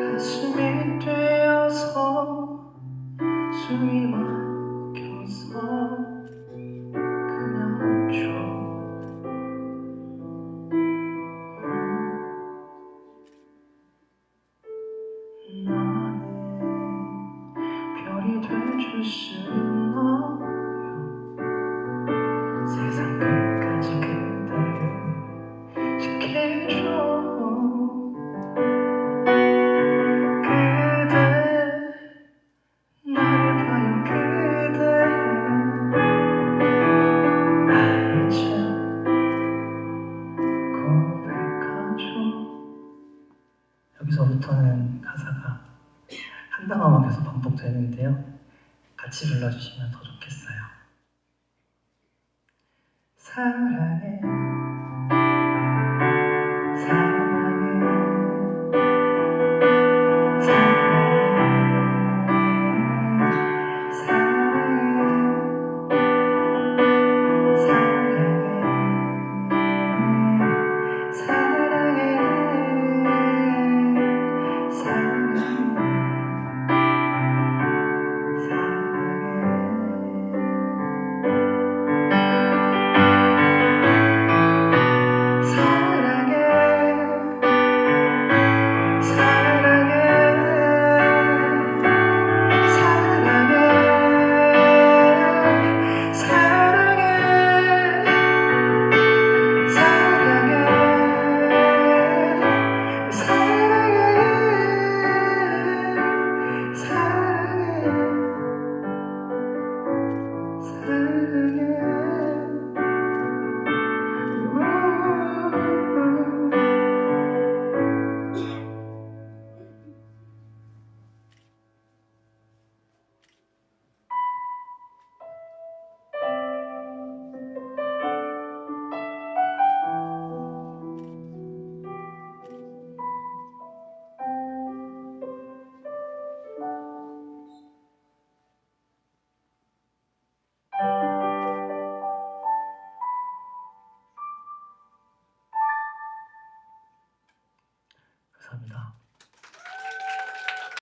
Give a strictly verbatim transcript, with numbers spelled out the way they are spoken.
가슴이 뛰어서 숨이 막혀서 그냥 웃죠. 나만의 별이 돼줄 수 있나요? 세상 끝까지 그대를 지켜줘. 여기서부터는 가사가 한 단어만 계속 반복되는데요. 같이 불러주시면 더 좋겠어요. 사랑해, 사랑해, 사랑해, 사랑해, 사랑해, 감사합니다.